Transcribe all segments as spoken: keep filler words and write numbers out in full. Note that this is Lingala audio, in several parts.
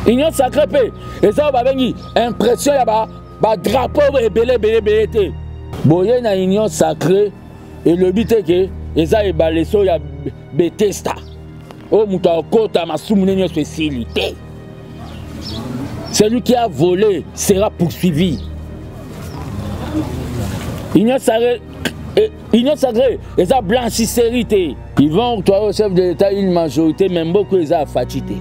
Union sacrée, et ça va venir impression ya ba ba drapeau ebele ebele ebele. Boye na union sacrée et le but est que eza ebaleso ya Bethesda. Oh muta okota masumu nyo facilité. Celui qui a volé sera poursuivi. Union sacrée, union sacrée, eza blanchisserie. Ils vont octroyer au chef de l'État une majorité, même beaucoup eza fatigué.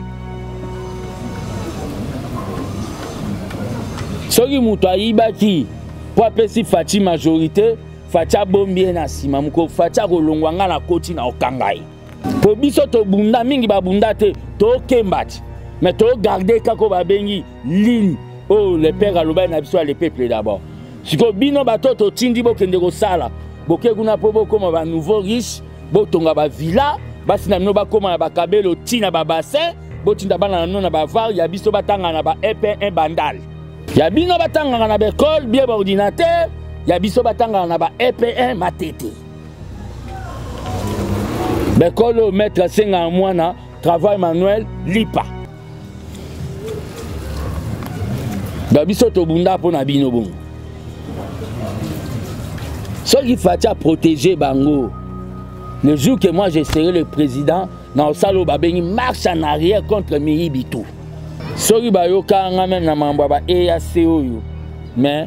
Soki mutu ayibaki po apesi fati majorité fati abombie na sima muko fati akolongwa nga na koti na okangai po biso tobunda mingi babunda te tokemba ti mais to garder kako babengi ligne oh le père aloba na biso le peuple d'abord siko bino bato totindi bokende kosala boke kuna po bokoma ba nouveau riche botonga ba villa basi na bino bakoma na bakabelo tina ba bassin botinda bana na na ba var ya biso batanga na ba E P un bandal. Ya bino batanga na l'école bien ordinateur, ya biso batanga na ba E P un matete. L'école maître senga mwana travail manuel lipa. Ba biso to bunda po na bino bon. Ce qui faut protéger bango. Le jour que moi je serai le président, na osalo ba bengi marche en arrière contre Mihibitou. Soki bayoka nga même na mambo ba E A C oyo mais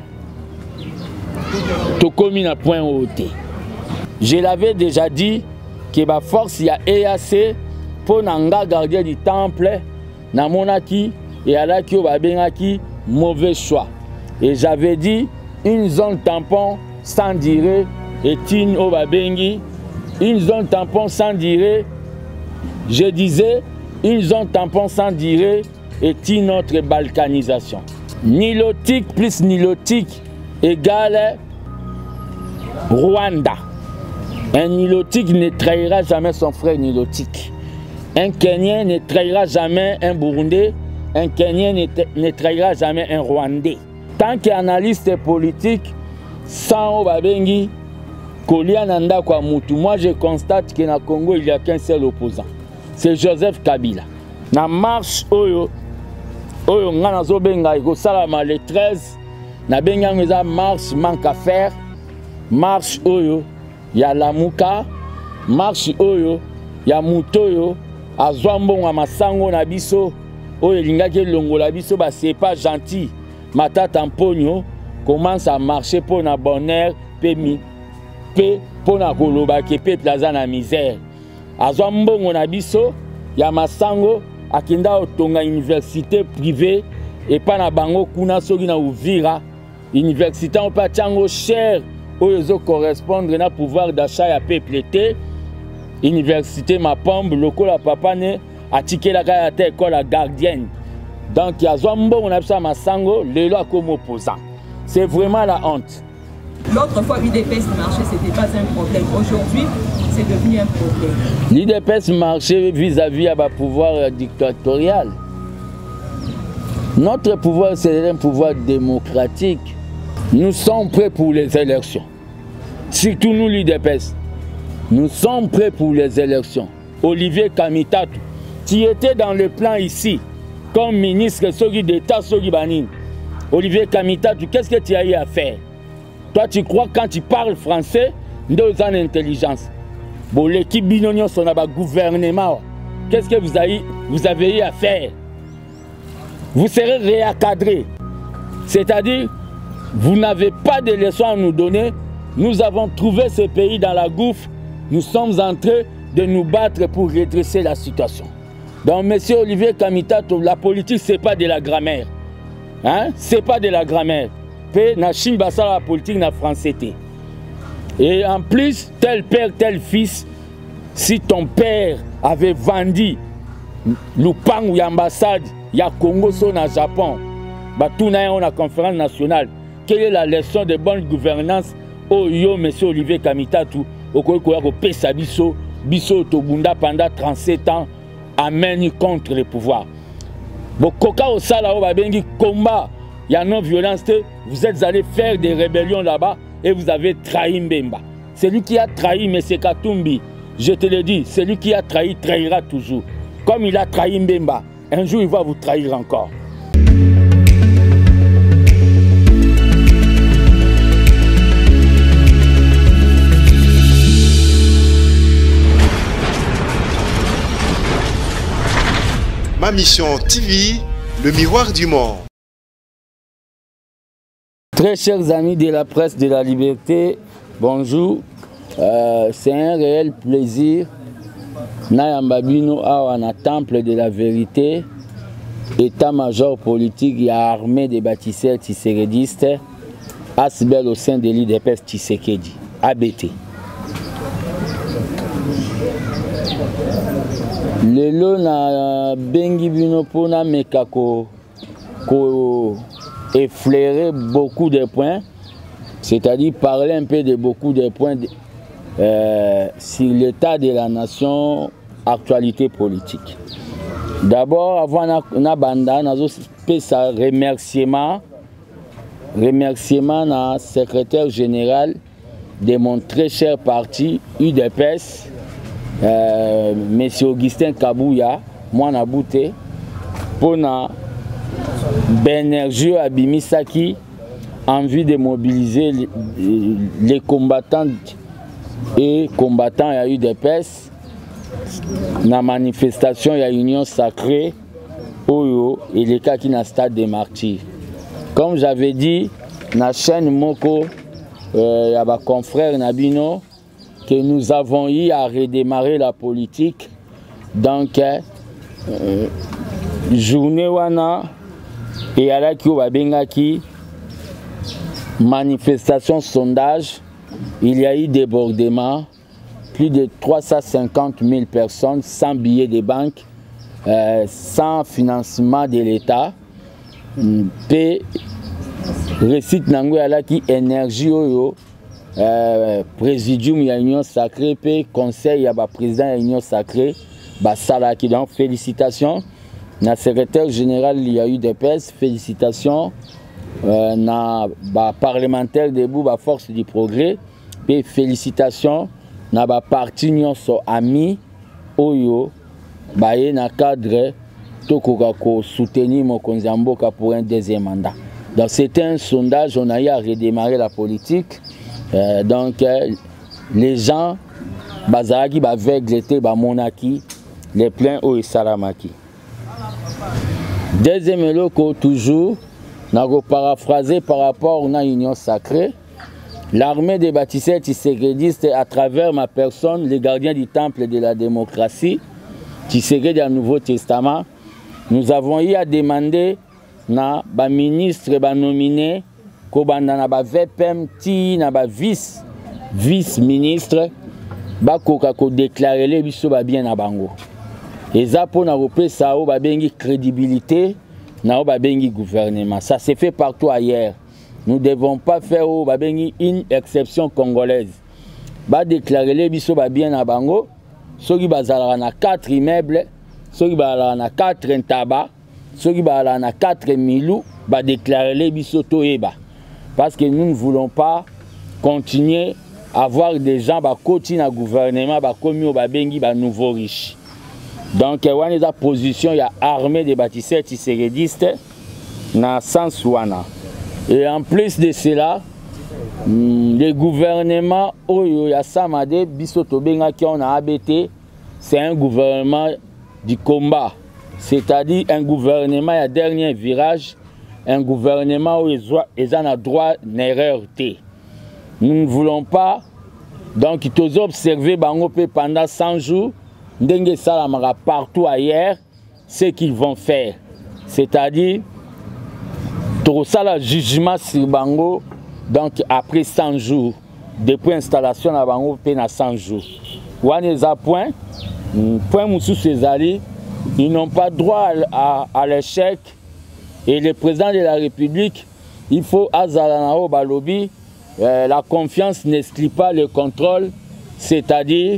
to komi na point haute. Je l'avais déjà dit que ba force ya E A C pour nanga gardien du temple na monaki et alaki ba bengaki mauvais choix. Et j'avais dit une zone tampon sans dire et une au babengi une zone tampon sans dire. Je disais une zone tampon sans dire est notre balkanisation. Nilotique plus nilotique égale Rwanda. Un nilotique ne trahira jamais son frère nilotique. Un Kenyan ne trahira jamais un Burundais. Un Kenyan ne, ne trahira jamais un Rwandais. Tant qu'analyste politique, sans Obabengi, Kolia Nanda Kwamutu, moi je constate que dans le Congo il n'y a qu'un seul opposant. C'est Joseph Kabila. Na marche Oyo, Oyo ngana zo benga iko salama le treize na benga ngeza marche manque à faire marche Oyo ya Lamuka marche Oyo ya Mutoyo azwambo nga masango na biso Oyo lingaki longola biso ba c'est pas gentil matata mponyo commence à marcher pour na bonheur pe mi pe pour na koloba ke pe plaza na misère azwambo na biso ya masango akinda otonga université privée et pas na bango kuna soki na Uvira université on pas tiango cher oyo correspondre na pouvoir d'achat ya peuple te université Mapambe lokola papa ne atikela ka ta école gardienne donc yazwa mbongo na biso masango lelo comme opposant. C'est vraiment la honte. L'autre fois, l'U D P S marchait, ce n'était pas un problème. Aujourd'hui, c'est devenu un problème. L'U D P S marchait vis-à-vis à -vis pouvoir dictatorial. Notre pouvoir, c'est un pouvoir démocratique. Nous sommes prêts pour les élections. Surtout nous, l'U D P S. Nous sommes prêts pour les élections. Olivier Kamitatu, tu étais dans le plan ici, comme ministre d'État Sogi Banine. Olivier Kamitatu, qu'est-ce que tu as eu à faire? Toi, tu crois quand tu parles français, nous avons intelligence. Bon, l'équipe Binonion, son gouvernement, qu'est-ce que vous avez, vous avez eu à faire? Vous serez réencadré. C'est-à-dire, vous n'avez pas de leçons à nous donner. Nous avons trouvé ce pays dans la gouffre. Nous sommes en train de nous battre pour redresser la situation. Donc, monsieur Olivier Kamitatu, la politique, ce n'est pas de la grammaire. Hein? Ce n'est pas de la grammaire. Na Chine basa la politique na français. Et en plus, tel père, tel fils, si ton père avait vendu l'Upang ou l'ambassade, il y a Congo na Japon, bah tout na on a conférence nationale. Quelle est la leçon de bonne gouvernance au yo monsieur Olivier Kamitatu au Koya ko pesa biso biso to bunda pendant trente-sept ans amène contre le pouvoir. Bon koka au sala o ba bengi combat. Il y a non-violence, vous êtes allés faire des rébellions là-bas et vous avez trahi Mbemba. Celui qui a trahi M. Katumbi, je te le dis, celui qui a trahi trahira toujours. Comme il a trahi Mbemba, un jour il va vous trahir encore. Ma Mission T V, le miroir du monde. Très chers amis de la presse de la liberté, bonjour. Euh, C'est un réel plaisir. Nayambabino a un temple de la vérité, état-major politique et armée des bâtisseurs tissérédistes, Asbel au sein de l'I D P S Tshisekedi, A B T. Lelo na bengi bino pona meka ko ko effleurer beaucoup de points, c'est-à-dire parler un peu de beaucoup de points de, euh, sur l'état de la nation, actualité politique. D'abord, avant na banda nazo pesa remerciement remerciement na secrétaire général de mon très cher parti U D P S. Euh, Monsieur Augustin Kabouya, moi na bouté, pour na Benergio Abimisaki, envie de mobiliser les, les combattants et combattants à U D P S, na manifestation à Union Sacrée, Oyo et les cas qui na stade des martyrs. Comme j'avais dit, na chaîne Moko, il euh, y a ma confrère Nabino, que nous avons eu à redémarrer la politique. Donc, euh, journée wana et à la qui manifestation sondage, il y a eu débordement, plus de trois cent cinquante mille personnes sans billets de banque, euh, sans financement de l'État. P récite nango à la qui énergie oyo. Euh, présidium il y a Union Sacrée, puis conseil il y a le président de l'Union Sacrée, bah Salaki. Donc félicitations, na secrétaire général il y a eu des P S, félicitations, euh, na bah parlementaire debout, bah force du progrès, puis félicitations, na bah parti Union so ami, oyo, bah y na cadre, tokoka ko soutenir mon Konzamboka pour un deuxième mandat. Donc c'était un sondage, on a eu à redémarrer la politique. Euh, donc euh, les gens bazaraki bavegleté ba monaki les pleins au salamaki. Deuxième loko toujours n'a paraphrasé par rapport à Union Sacrée, l'armée des bâtisseurs tissérédistes à travers ma personne, les gardiens du temple de la démocratie Tshisekedi du Nouveau Testament, nous avons eu à demander na ba ministre ba nominé Kobanda na ba V P M ti na ba vice vice ministre ba koka ko déclarer les biso ba bien na bango. Eza po na repesa o ba bengi crédibilité na o ba bengi gouvernement. Ça s'est fait partout ailleurs. Nous ne devons pas faire o ba bengi une exception congolaise. Ba déclarer les biso ba bien na bango. Soki bazala na quatre immeubles, soki bazala na quatre ntaba, soki bazala na quatre milou, ba déclarer les biso toyeba. Parce que nous ne voulons pas continuer à avoir des gens qui continuent à gouvernement, qui commis au bengi, qui nouveaux riches. Donc, il y a une position, il y a armée des bâtisseurs tissérédistes dans le sens wana. Et en plus de cela, le gouvernement, il y a Samade, Bisoto Benga qui on a A B T, c'est un gouvernement du combat. C'est-à-dire un gouvernement, il y a dernier virage. Un gouvernement où ils ont droit d'erreur. Nous ne voulons pas, donc ils ont observé pendant cent jours, partout ailleurs, ce qu'ils vont faire. C'est-à-dire, tout ça, le jugement sur Bango, donc après cent jours, depuis l'installation à Bango, pendant cent jours. Ouaneza point, point Moussou Césari, ils n'ont pas droit à, à l'échec. Et le président de la République, il faut Azalanao Balobi, euh, la confiance n'exclut pas le contrôle, c'est-à-dire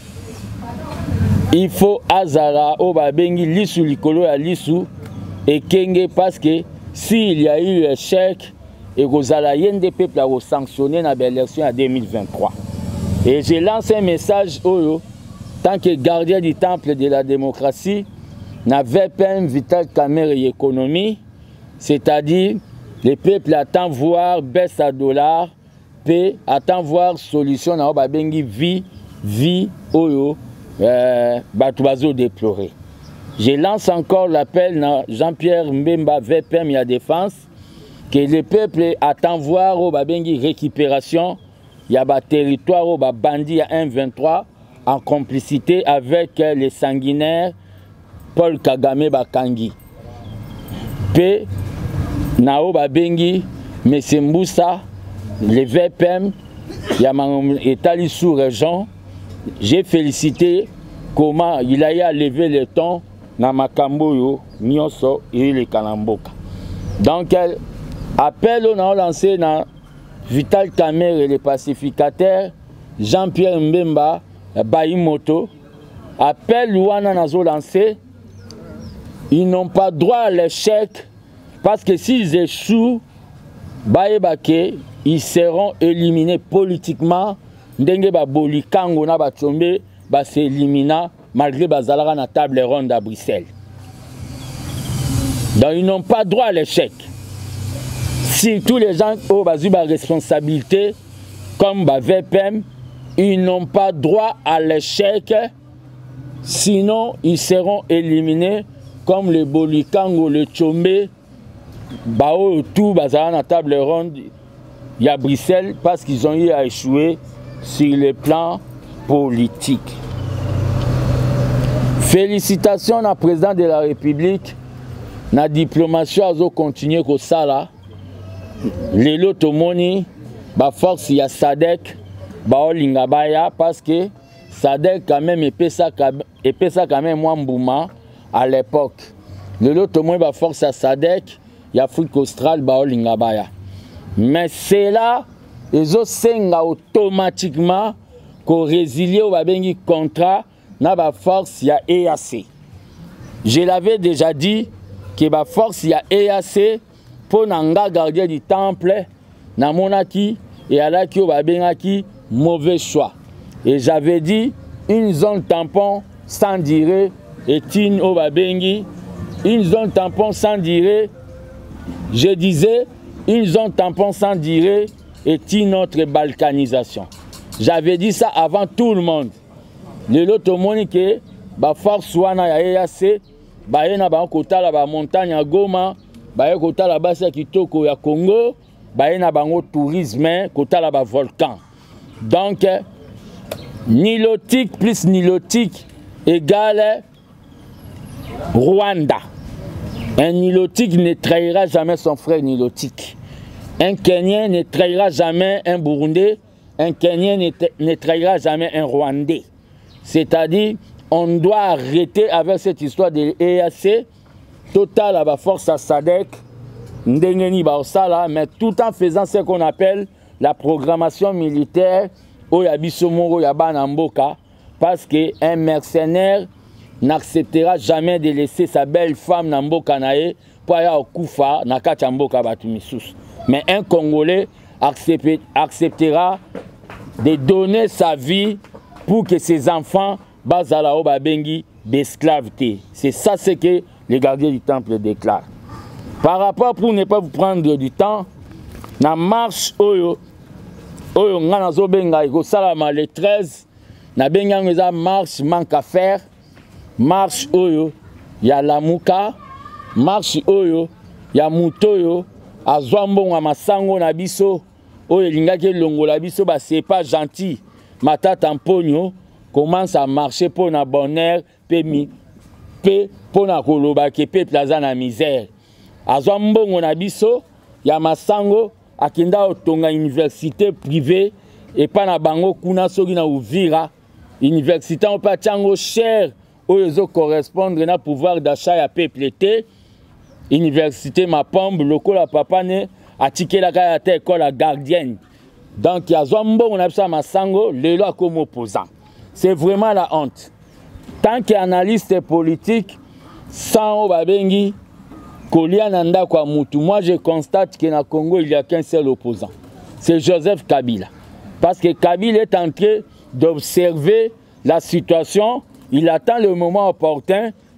il faut Azalao Babengi Lissou Likolo à Lissou et Kenge parce que s'il y a eu échec, et Rosala Yende peuple a sanctionné dans l'élection en deux mille vingt-trois. Et j'ai lancé un message, Oyo, tant que gardien du temple de la démocratie, na V P M Vital Kamerhe et économie, c'est-à-dire le peuple attend voir baisse à dollar, P attend voir solution na babengi vie, vie, oyo, euh, batubazo déploré. Je lance encore l'appel à Jean-Pierre Mbemba V P M et à défense que le peuple attend voir au babengi récupération, il y a un territoire au bandit à un vingt-trois en complicité avec les sanguinaires Paul Kagame Bakangi. P Nao Babengi, M. Mboussa, le V P M, il y a un état sous-région. J'ai félicité comment il a eu à lever le ton dans Makamboyo, Nyonso et les Kalamboka. Donc, appel on a lancé dans Vital Kamerhe et les pacificateurs, Jean-Pierre Mbemba, Baïmoto, appel Louana Nazo lancé, ils n'ont pas droit à l'échec parce que s'ils échouent, Baïbake, ils seront éliminés politiquement. Ndenge ba bolikango na ba tombe ba s'élimina malgré bazalara na table ronde à Bruxelles. Donc ils n'ont pas droit à l'échec. Si tous les gens ont ba responsabilité comme ba V P M, ils n'ont pas droit à l'échec. Sinon ils seront éliminés comme le bolikango, le tombe ba tout bazara na table ronde il y a Bruxelles parce qu'ils ont eu à échouer sur le plan politique. Félicitations au président de la République. La diplomatie a continué comme ça là. Les lotomoni, la force il y a Sadek, Baolingabaya parce que Sadek quand même épais ça quand même moins Mbouma à l'époque. Le lotomoni la force à Sadek, il y a Afrique australe, Baolingabaya. Mais c'est là. Ils ont automatiquement qu'on résilie au babengi contrat na ba force ya E A C. Je l'avais déjà dit que ba force ya E A C pour nanga gardien du temple na monaki et à la ki au babengaki mauvais choix. Et j'avais dit une zone tampon sans dire et une au babengi une zone tampon sans dire. Je disais une zone tampon sans dire est une autre balkanisation. J'avais dit ça avant tout le monde. Le lotomoni que ba force wana ya E A C ba yena ba kota la ba montagne ya Goma, ba yena kota la ba sa kitoko ya Congo, ba yena bango tourisme kota la ba volcan. Donc nilotique plus nilotique égale Rwanda. Un nilotique ne trahira jamais son frère nilotique. Un Kenyan ne trahira jamais un Burundais, un Kenyan ne, ne trahira jamais un Rwandais. C'est-à-dire, on doit arrêter avec cette histoire de E A C, total à la force à Sadek, Ndengeni Baosala, mais tout en faisant ce qu'on appelle la programmation militaire au Yabisomoro Yabanamboka, parce qu'un mercenaire n'acceptera jamais de laisser sa belle femme Namboka Nae pour aller au Koufa, Nakachamboka Batumissus. Mais un Congolais acceptera de donner sa vie pour que ses enfants bazala o babengi d'esclaveté. C'est ça ce que les gardiens du temple déclarent. Par rapport, pour ne pas vous prendre du temps, la marche oyo oyo ngana zo benga iko salama le treize na benga ngeza marche manque à faire, marche oyo ya Lamuka, marche oyo ya Mutoyo azwambongo a masango na biso oyo lingaki longola biso ba c'est pas gentil matata mponyo commence à marcher pour na bonheur pe mi pe pour na koloba ke pe plaza na misère azwambongo na biso ya masango akinda otonga université privée et pas na bango kuna soki na Uvira université on pas tiango cher oyo zo correspondre na pouvoir d'achat ya peuple te. Université Mapambe, lokola papa ne atike la kaya te école gardienne. Donc il y a Zombo, on a ça Masango, le loi comme opposant. C'est vraiment la honte. Tant qu'analyste politique, sans Obabengi, Kolia Nanda kwa Moutou, moi je constate que dans Congo il n'y a qu'un seul opposant. C'est Joseph Kabila. Parce que Kabila est en train d'observer la situation, il attend le moment opportun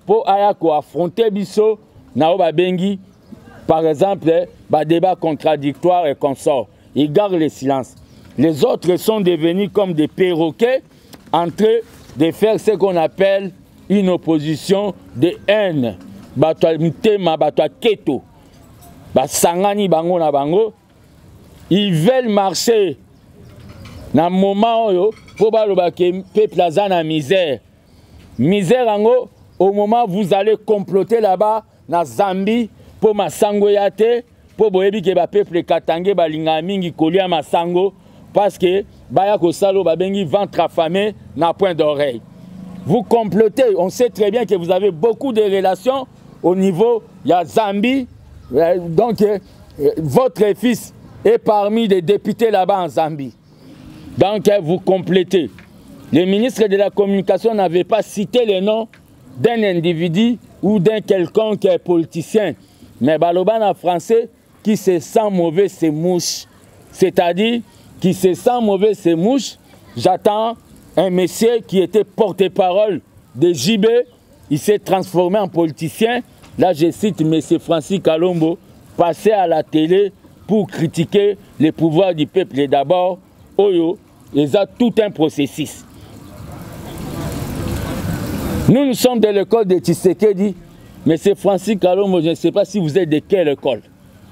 pour aya ko affronter biso na ba bengi par exemple ba débat contradictoire et consort. Ils gardent le silence. Les autres sont devenus comme des perroquets en train de faire ce qu'on appelle une opposition de haine. Bato mtema bato keto. Ba sangani bango na bango. Ils veulent marcher dans le moment où le peuple a la misère. Misère ango, au moment où vous allez comploter là-bas, dans Zambie, pour Masango yate, pour boyebi ke ba peuple katange ba linga mingi kolia Masango, parce que baya ko salo ba bengi ventre affamé na point d'oreille. Vous complotez, on sait très bien que vous avez beaucoup de relations au niveau de Zambie, donc votre fils est parmi les députés là-bas en Zambie. Donc vous complétez. Le ministre de la Communication n'avait pas cité le nom d'un individu ou d'un quelconque politicien. Mais Baloban en français, qui se sent mauvais, c'est mouche. C'est-à-dire, qui se sent mauvais, c'est mouche. J'attends un monsieur qui était porte-parole de J B. Il s'est transformé en politicien. Là, je cite M. Francis Kalombo, passé à la télé pour critiquer les pouvoirs du peuple. Et d'abord, Oyo, ils ont tout un processus. Nous, nous sommes de l'école de Tshisekedi. M. Francis Kalombo, je ne sais pas si vous êtes de quelle école.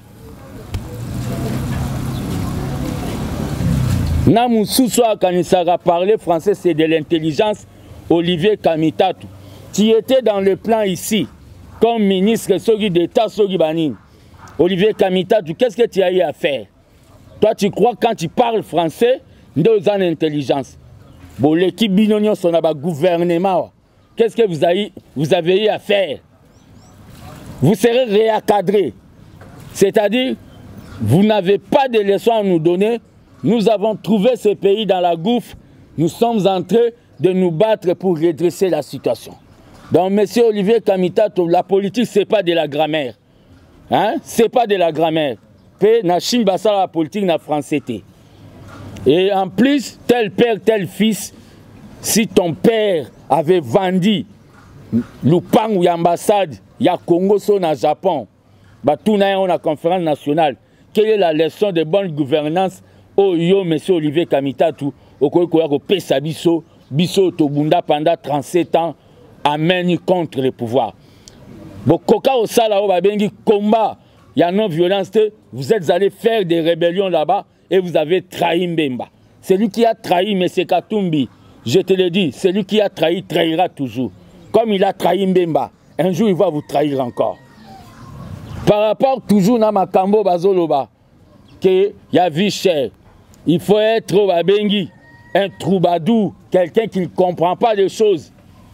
Namoussousoua, quand il s'est parlé français, c'est de l'intelligence. Olivier Kamitatu. Tu étais dans le plan ici, comme ministre d'État Sogi Banine. Olivier Kamitatu, qu'est-ce que tu as eu à faire? Toi, tu crois quand tu parles français, nous avons intelligence. Bon, l'équipe Binonion, son gouvernement. Qu'est-ce que vous avez, vous avez eu à faire? Vous serez réencadré. C'est-à-dire, vous n'avez pas de leçons à nous donner. Nous avons trouvé ce pays dans la gouffre. Nous sommes en train de nous battre pour redresser la situation. Donc, monsieur Olivier Kamitatu, la politique, ce n'est pas de la grammaire. Hein? Ce n'est pas de la grammaire. Na Chine basa la politique na français. Et en plus, tel père, tel fils, si ton père avait vendu l'Upang ou l'ambassade, il y a Congo, au Japon, bah, tout n'a on a conférence nationale. Quelle est la leçon de bonne gouvernance au yo, monsieur Olivier Kamitatu, au Koyako Pesa Biso, Biso Tobunda pendant trente-sept ans, amène contre le pouvoir. Bon, Koka au Sala, Babengi, combat, il y a non-violence, vous êtes allés faire des rébellions là-bas et vous avez trahi Mbemba. Celui qui a trahi M. Katumbi, je te le dis, celui qui a trahi trahira toujours. Comme il a trahi Mbemba, un jour il va vous trahir encore. Par rapport toujours à Makambo Bazoloba, qu'il y a vie chère, il faut être Babengi, un troubadour, quelqu'un qui ne comprend pas les choses,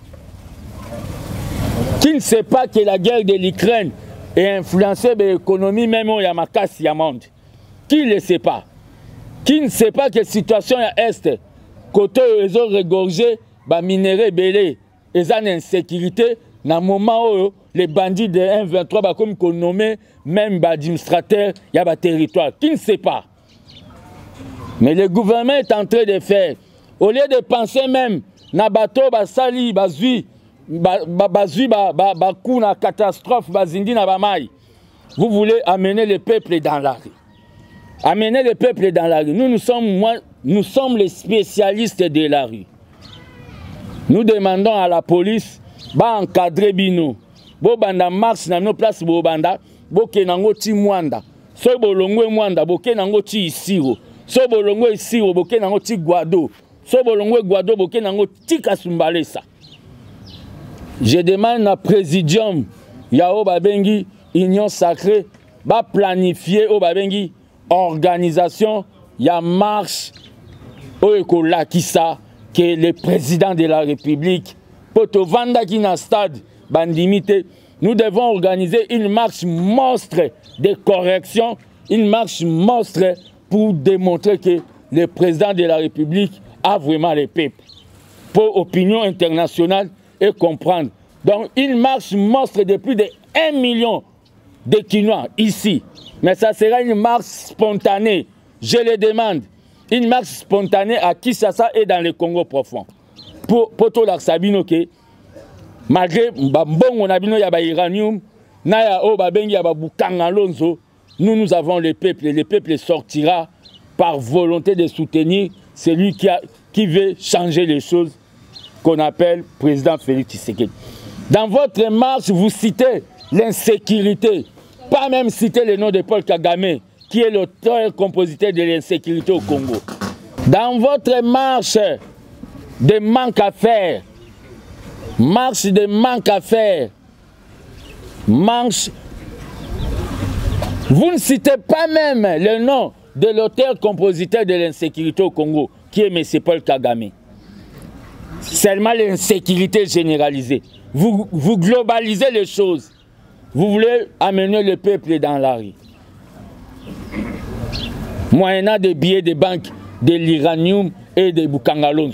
qui ne sait pas que la guerre de l'Ukraine est influencée par l'économie, même au Yamakasi Yamond. Qui ne le sait pas? Qui ne sait pas que la situation à l'Est, côté ils ont regorgé, bah, minéraux belés, ils ont une insécurité, dans le moment où les bandits de un vingt-trois, bah, comme qu'on nommait, même administrateurs, il y a un territoire. Qui ne sait pas? Mais le gouvernement est en train de faire, au lieu de penser même, na bateau, bah, sali, bah, zui, bah, bah, zui, bah, bah, bah, coup, na catastrophe, bah, zindi, na bah, maï. Vous voulez amener le peuple dans la rue. Amener le peuple dans la rue. Nous, nous sommes, moi, nous sommes les spécialistes de la rue. Nous demandons à la police d'encadrer Bino. Bo banda marche dans nos places, bo banda, bo kenango ti mwanda. So bolongwe mwanda, bo kenango ti isiro. So bolongwe isiro, bo kenango ti guado. So bolongwe guado, bo kenango ti kasumbalesa. Je demande à Présidium, Yao Babengi, Union Sacrée, va planifier au Babengi organisation, il y a marche au Ekolakisa que le président de la République, Poto Vanda qui na stade bandimité, nous devons organiser une marche monstre de correction, une marche monstre pour démontrer que le président de la République a vraiment le peuple. Pour opinion internationale et comprendre. Donc une marche monstre de plus de un million de Kinois ici. Mais ça sera une marche spontanée. Je le demande. Une marche spontanée à Kinshasa et dans le Congo profond. Pour Poto Laksabino, malgré mbongo na bino ya ba uranium na ya o babengi ya ba bukanga lonzo, nous nous avons le peuple et le peuple sortira par volonté de soutenir celui qui a qui veut changer les choses qu'on appelle président Félix Tshisekedi. Dans votre marche, vous citez l'insécurité, pas même citer le nom de Paul Kagame, qui est l'auteur compositeur de l'insécurité au Congo. Dans votre marche de manque à faire, marche de manque à faire, marche, vous ne citez pas même le nom de l'auteur compositeur de l'insécurité au Congo, qui est M. Paul Kagame. Seulement l'insécurité généralisée. Vous, vous globalisez les choses. Vous voulez amener le peuple dans la rue. Moyennant des billets de banque, de l'uranium et des boukangalons.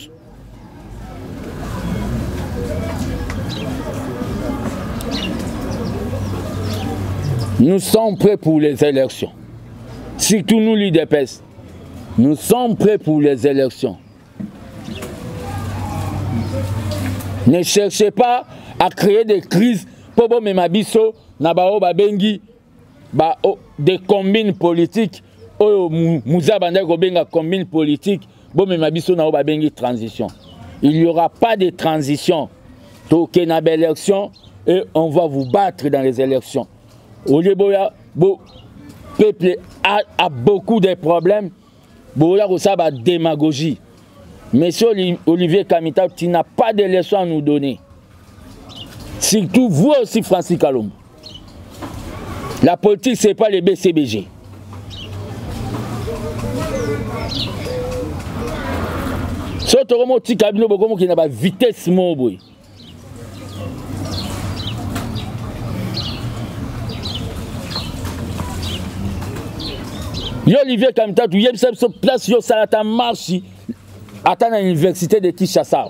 Nous sommes prêts pour les élections. Surtout nous, l'U D P S. Nous sommes prêts pour les élections. Ne cherchez pas à créer des crises pour que mes mabiso nabao babengi ba des combines politiques o muza banda ko benga combine politique bo mes mabiso na babengi transition. Il n'y aura pas de transition. Donc une belle élection et on va vous battre dans les élections. Au lieu bo peuple a, a beaucoup de problèmes. Bo ya ko sa ba démagogie. Monsieur Olivier Kamita, tu n'as pas de leçon à nous donner. Surtout vous aussi, Francis Kalom. La politique, ce n'est pas les B C B G. Surtout, il y a une vitesse mobile. Olivier Kamita, tu as une place, tu as une marche. Attends à l'université de Kinshasa.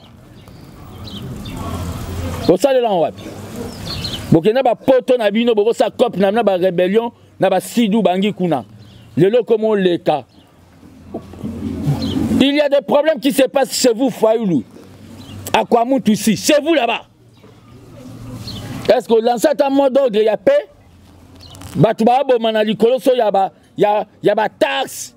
Au ça de l'enwapi. Bokena ba poto na bino boko sa cop na na ba rébellion na ba sidou bangi kuna. Lelo comment le cas. Il y a des problèmes qui se passent chez vous Fayoulou. À Kwamoutou ici, chez vous là-bas. Est-ce que dans cet mot d'ordre il y a paix? Batu ba bo manali koloso ya ba ya ya ba taxe.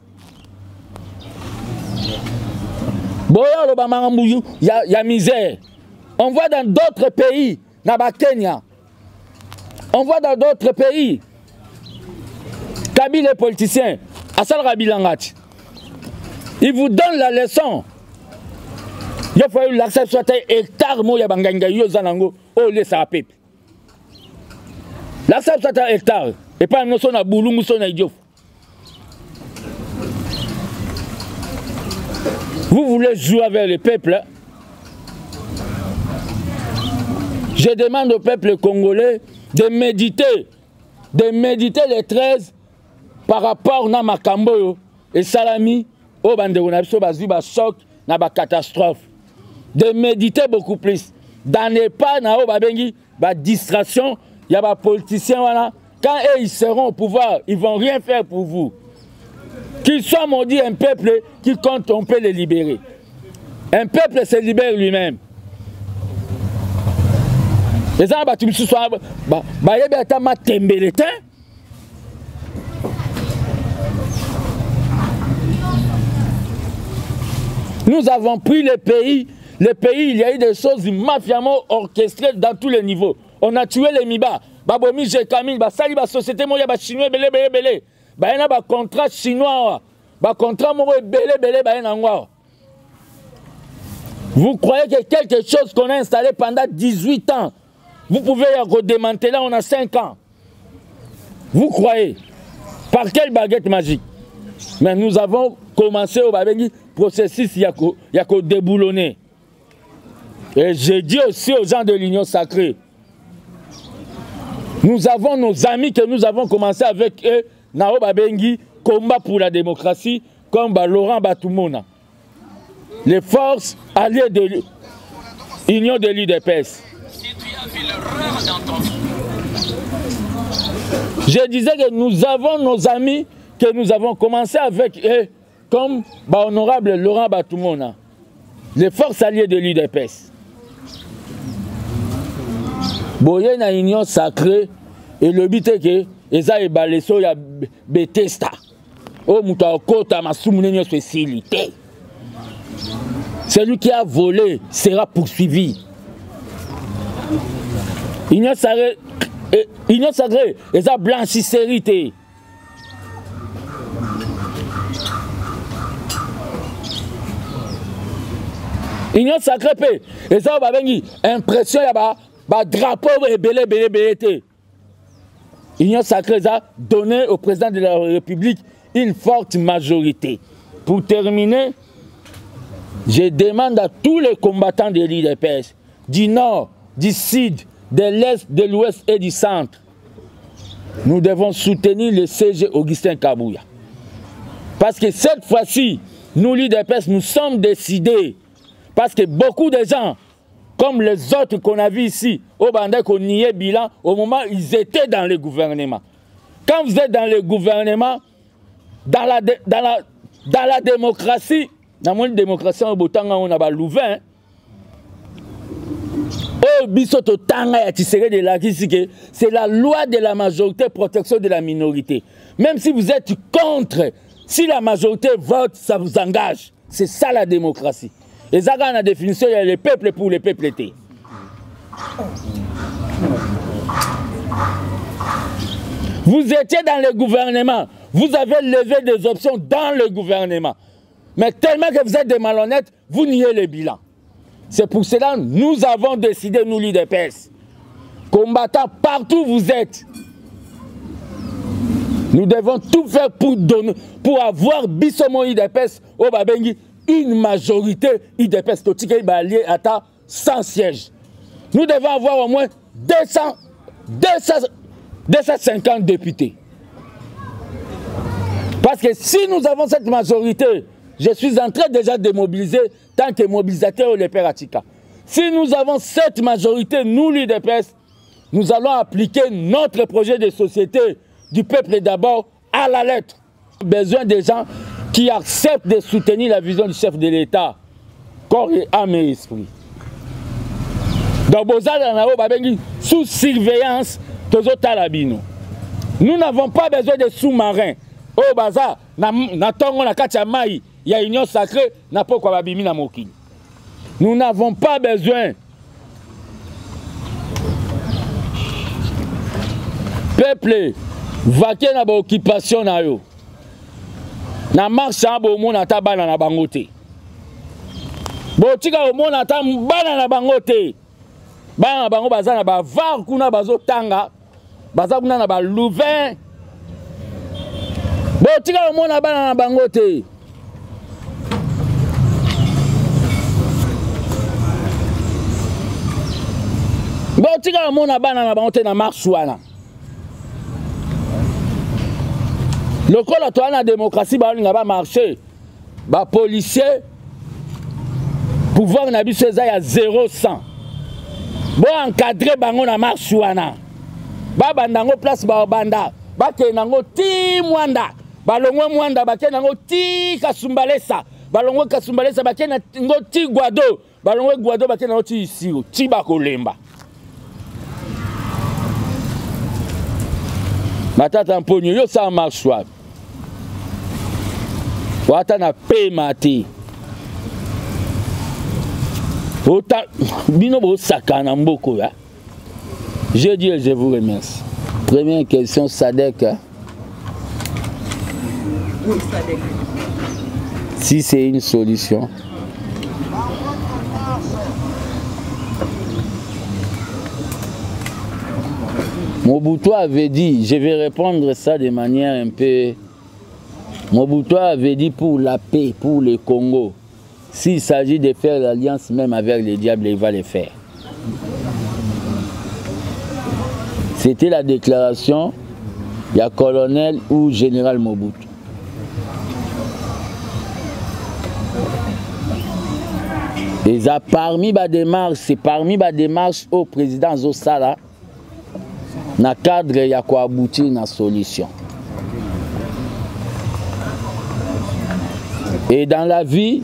Il y, y a misère. On voit dans d'autres pays, Naba Kenya, on voit dans d'autres pays, Kabila les politiciens, Assal Rabilangati, ils vous donnent la leçon. Il faut que l'accès soit un hectare, il y a Banganga, il y a Zanango, oh, les sapés. L'accès soit un hectare, et pas une notion de boulou, une notion d'idiot. Vous voulez jouer avec le peuple. Je demande au peuple congolais de méditer, de méditer les treize par rapport à Makambo et Salami, au Banderonabiso, Bazuba, choc, na ba catastrophe. De méditer beaucoup plus. Dans les pas, na o babengi, ba distraction, il y a des politiciens, voilà. Quand eux, ils seront au pouvoir, ils ne vont rien faire pour vous. Qu'ils soient maudits, un peuple qui compte, on peut les libérer. Un peuple se libère lui-même. Les gens qui sont nous avons pris le pays. Le pays, il y a eu des choses mafialement orchestrées dans tous les niveaux. On a tué les Miba. Babomi, Jekamil, Basali, la société, il y a des Chinois, belé, belé, belé. Il y a un contrat chinois, un contrat belé, belé, vous croyez que quelque chose qu'on a installé pendant dix-huit ans, vous pouvez redémanteler, on a cinq ans. Vous croyez? Par quelle baguette magique? Mais nous avons commencé au processus, il y a qu'au déboulonner. Et je dis aussi aux gens de l'Union sacrée, nous avons nos amis que nous avons commencé avec eux, Nao Babengi, combat pour la démocratie, comme Laurent Batoumona. Les forces alliées de l'Union de l'U D P S. Je disais que nous avons nos amis que nous avons commencé avec eux, comme bah, honorable Laurent Batoumona. Les forces alliées de l'U D P S. boye na union sacrée et le but est que eza ebaleso ya Bethesda o muta okota masumune nyonso esilité. Celui qui a volé sera poursuivi. Union sacrée, union sacrée, eza blanchisserie. Union sacrée pe, eza babengi impression ya ba ba drapeau ebele belé belé te. Union sacrée a donné au président de la République une forte majorité. Pour terminer, je demande à tous les combattants de l'I D P S, du nord, du sud, de l'est, de l'ouest et du centre, nous devons soutenir le C G Augustin Kabouya. Parce que cette fois-ci, nous, l'I D P S, nous sommes décidés. Parce que beaucoup de gens, comme les autres qu'on a vus ici, au Bandai, qu'on niait bilan, au moment où ils étaient dans le gouvernement. Quand vous êtes dans le gouvernement, dans la, dans la, dans la démocratie, dans la démocratie, on a Louvain, c'est la loi de la majorité, protection de la minorité. Même si vous êtes contre, si la majorité vote, ça vous engage. C'est ça la démocratie. Et ça, dans la définition, il y a le peuple pour le peuple. Vous étiez dans le gouvernement, vous avez levé des options dans le gouvernement. Mais tellement que vous êtes des malhonnêtes, vous niez le bilan. C'est pour cela que nous avons décidé, nous, l'I D P S, combattants partout où vous êtes, nous devons tout faire pour, donner, pour avoir Bissomo I D P S au Babengi une majorité I D P S à cent sièges. Nous devons avoir au moins deux cents, deux cents, deux cent cinquante députés. Parce que si nous avons cette majorité, je suis en train déjà de mobiliser tant que mobilisateur au Père Atika. Si nous avons cette majorité, nous, l'I D P S, nous allons appliquer notre projet de société du peuple d'abord à la lettre. Besoin des gens qui acceptent de soutenir la vision du chef de l'État, corps et âme et esprit. Donc, sous surveillance, nous n'avons pas besoin de sous-marins. Au bazar, il y a une union sacrée, nous n'avons pas besoin. Peuple, vaquer na occupation na yo. Na marche na bo mona ta bana na bangote. Bo tika o mona ta bana na bangote. Bana bango baza na ba var kuna bazo tanga. Baza kuna na ba Louvain. Bo tika o mona bana na bangote. Bo tika o mona bana na bangote na marche wana. Le col à la démocratie, il n'y a pas marché. Les policiers, pouvoir n'habite chez eux à zéro cent. Bon encadrer bango na marche wana. Ba bandango place ba banda. Ba ke nango ti mwanda. Ba longwe mwanda ba ke nango ti kasumbalesa. Ba longwe kasumbalesa ba ke nango ti guado. Ba longwe guado ba ke nango ti isiro. Ti ba kolemba. Matata mponyo yo sa marche wana. Wata na paix mati. Ota bino bo sakana mboko ya. Je dis je vous remercie. Première question Sadek. Oui, Sadek. Si c'est une solution. Mobutu avait dit, je vais répondre ça de manière un peu. Mobutu avait dit pour la paix, pour le Congo, s'il s'agit de faire l'alliance même avec les diables, il va le faire. C'était la déclaration du colonel ou général Mobutu. Et ça, parmi les démarches, c'est parmi les démarches au président Zosala, dans le cadre, il y a quoi aboutir à une solution. Et dans la vie,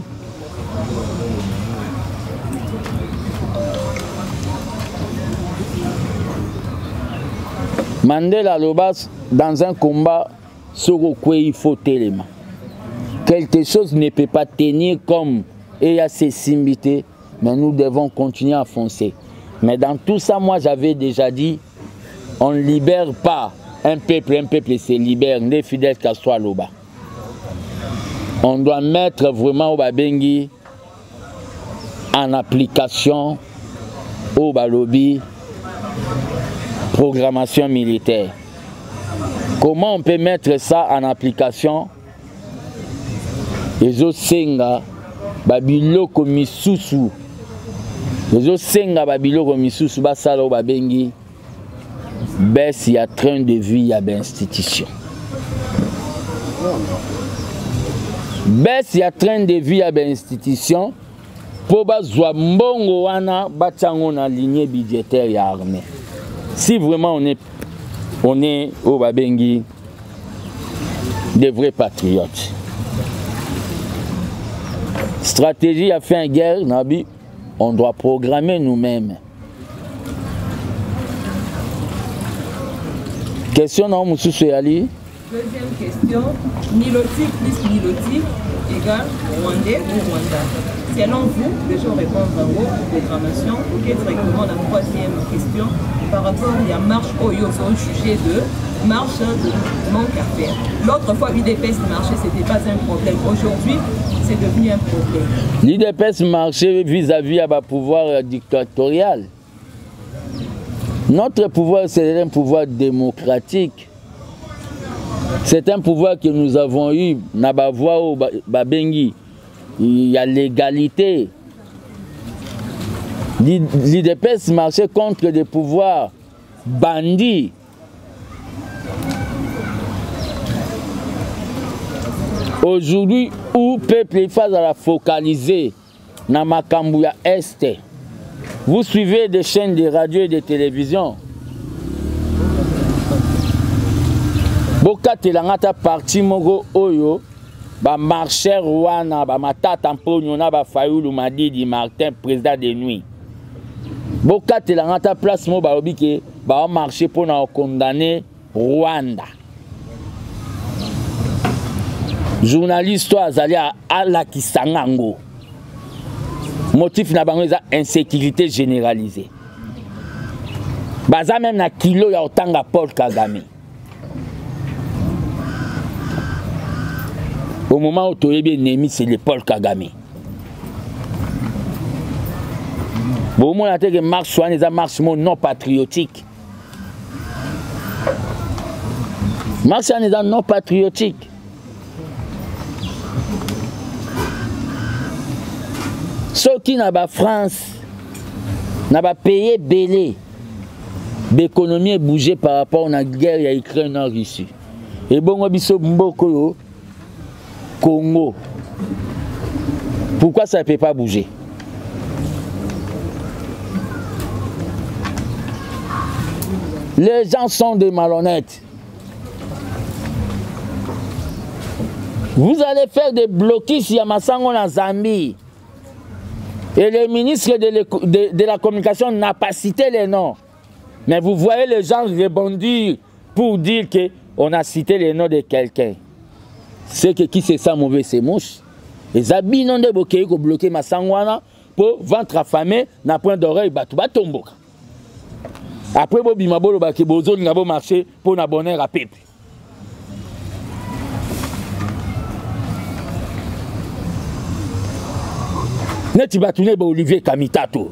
Mandela Lobas, dans un combat, sur quoi il faut tellement. Quelque chose ne peut pas tenir comme et à ses simbilités, mais nous devons continuer à foncer. Mais dans tout ça, moi j'avais déjà dit, on ne libère pas un peuple, un peuple se libère, les fidèles qu'à soit Loba. On doit mettre vraiment au Babengi en application au Balobi programmation militaire. Comment on peut mettre ça en application? Les autres senga babiloko misusu. Les autres senga babiloko misusu basala au Babengi baisse il y a train de vie ya institution. Baisse il y a train de vie ya institution. Pour bazwa mbongo wana bachango na lignée budgétaire ya armée. Si vraiment on est on est au Babengi des vrais patriotes. Stratégie à faire guerre, Nabi, on doit programmer nous-mêmes. Question non Moussou Soyali. Deuxième question, Niloti plus Niloti égale Rwandais ou Rwanda. Selon vous, déjà on répond à vos programmations. Ok, directement la troisième question par rapport à la marche Oyo sur le sujet de marche de manque à faire. L'autre fois, l'U D P S marchait, ce n'était pas un problème. Aujourd'hui, c'est devenu un problème. L'U D P S marchait vis-à-vis à un pouvoir dictatorial. Notre pouvoir, c'est un pouvoir démocratique. C'est un pouvoir que nous avons eu, Nabavoa au Babengi. Il y a l'égalité. L'U D P S marchait contre des pouvoirs bandits. Aujourd'hui, où le peuple face à la focaliser dans Makambouya Est, vous suivez des chaînes de radio et de télévision. Boka telangata parti mogo oyo ba marché Rwanda ba matata mponyo na ba Fayulu Madidi Martin président de nuit. Boka telangata place mo ba obike ba marché pour na condamner Rwanda. Journaliste azali à la kisangango. Motif na bango eza insécurité généralisée. Baza même na kilo ya otanga Paul Kagame. Au moment où tu es bien ennemi, c'est le Paul Kagame. Bon, moi, je dis que marche soit une marche non patriotique. Marche soit une non patriotique. Ceux qui n'ont pas France, n'ont pas payé belé. L'économie est bougée par rapport à la guerre à Ukraine en Russie. Et bon, on a dit Mboko Congo. Pourquoi ça ne peut pas bouger? Les gens sont des malhonnêtes. Vous allez faire des blocus à Massango en Zambie. Et le ministre de, de, de la communication n'a pas cité les noms. Mais vous voyez les gens rebondir pour dire qu'on a cité les noms de quelqu'un. C'est que qui c'est ça mauvais, c'est mouche. Les habits non de bloquer pour bloquer ma sangwana pour ventre affamé na point d'oreille batu batombo. Après bobi mabolo ba ke bozo nga bo marché pour na bonheur à peuple. Neti batune ba Olivier Kamitato.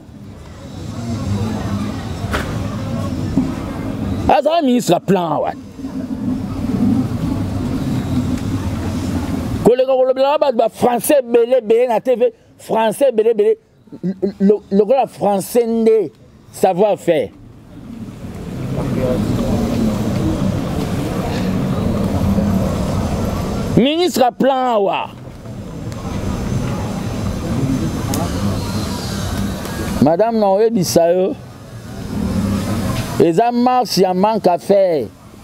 Azara ministre plan wa. Le français belé belé na T V, français belé belé, le gars français né savoir faire. Ministre à plan wa. Madame Noé Bissayo, les amarches y a manque à faire.